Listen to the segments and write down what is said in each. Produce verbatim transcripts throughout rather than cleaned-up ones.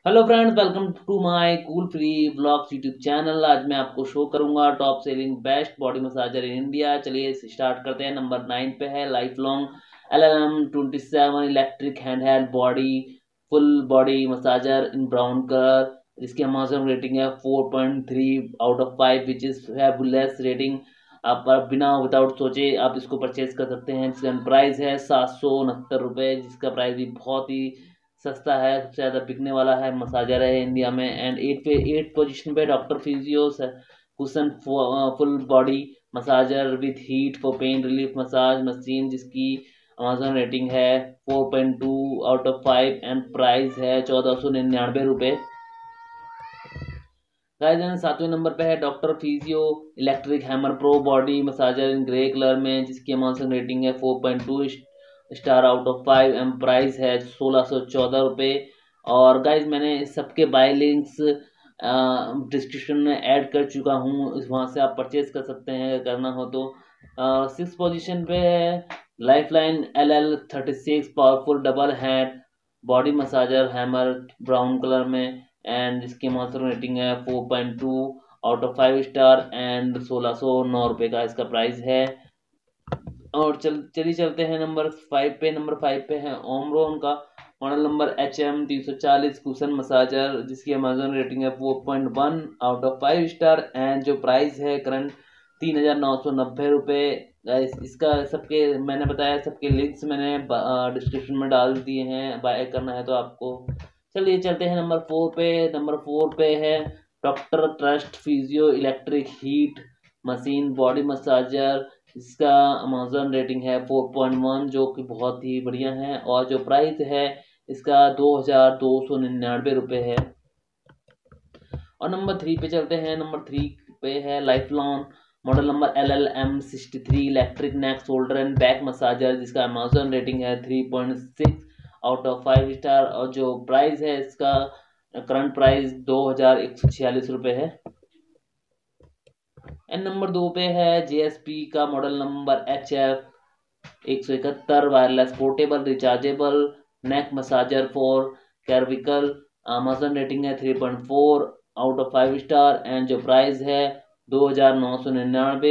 Hello friends, welcome to my cool free blogs YouTube channel. आज मैं आपको show करूंगा top selling best body massager in India. चलिए start करते हैं। नंबर नाइन पे है Lifelong L L M twenty seven electric hand held body full body massager in brown colour, जिसकी अमेजन रेटिंग है four point three out of five, which is fabulous rating. आप बिना without सोचे आप इसको purchase कर सकते हैं। इसका प्राइस है सात सौ उनहत्तर रुपये, जिसका प्राइस भी बहुत ही सस्ता है। सबसे ज़्यादा बिकने वाला है मसाजर है इंडिया में। एंड एट पे एट पोजीशन पे डॉक्टर फिजियोस है cushion full body massager with heat for pain relief massage machine, जिसकी अमेजन रेटिंग है four point two out of five and price है चौदह सौ निन्यानवे रुपये। गाइस सातवें नंबर पे है doctor physio electric hammer pro body massager in grey colour में, जिसकी अमेजन रेटिंग है four point two star out of five and price है सोलह सौ चौदह रुपये। और गाइज मैंने सबके बाय लिंक्स डिस्क्रिप्शन में ऐड कर चुका हूँ, वहाँ से आप परचेज कर सकते हैं अगर करना हो तो। सिक्स पोजीशन पे है life line L L thirty six powerful double hand body massager hammer brown colour में, एंड जिसकी मॉन्स्टर रेटिंग है four point two out of five star and सोलह सौ नौ रुपये का इसका प्राइस है। और चल चलिए चलते हैं नंबर फाइव पे। नंबर फाइव पे है ओमरोन का मॉडल नंबर एच एम तीन सौ चालीस कुशन मसाजर, जिसकी अमेजन रेटिंग है four point one out of five star and जो प्राइस है करंट तीन हजार नौ सौ नब्बे रुपये। इसका सबके मैंने बताया सबके लिंक्स मैंने डिस्क्रिप्शन में डाल दिए हैं, बाय करना है तो आपको। चलिए चलते हैं नंबर फोर पे। नंबर फोर पे है doctor trust physio electric heat machine body massager, इसका अमेजन रेटिंग है फोर पॉइंट वन, जो कि बहुत ही बढ़िया है। और जो प्राइस है इसका दो हजार दो सौ निन्यानवे रुपये है। और नंबर थ्री पे चलते हैं। नंबर थ्री पे है Lifelong model number L L M sixty three electric neck shoulder and back massager, जिसका अमेजन रेटिंग है three point six out of five star. और जो प्राइस है इसका करंट प्राइस दो हजार एक सौ छियालीस रुपये है। एंड नंबर दो पे है जेएसपी का मॉडल नंबर एच एफ एक सौ इकहत्तर wireless portable rechargeable neck massager for cervical, Amazon rating है three point four out of five star and जो प्राइस है दो हजार नौ सौ निन्यानवे।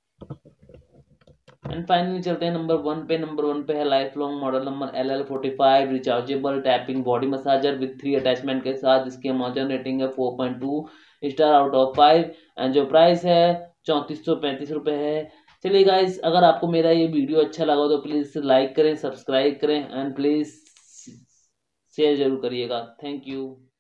एंड फाइनली चलते हैं नंबर वन पे। नंबर वन पे है Lifelong model number L L forty five rechargeable tapping body massager with three attachment के साथ, जिसकी अमेजन रेटिंग है four point two star out of five and जो प्राइस है चौंतीस सौ पैंतीस रुपये है। चलिए गाइस, अगर आपको मेरा ये वीडियो अच्छा लगा तो प्लीज़ लाइक करें, सब्सक्राइब करें एंड प्लीज़ शेयर जरूर करिएगा। Thank you.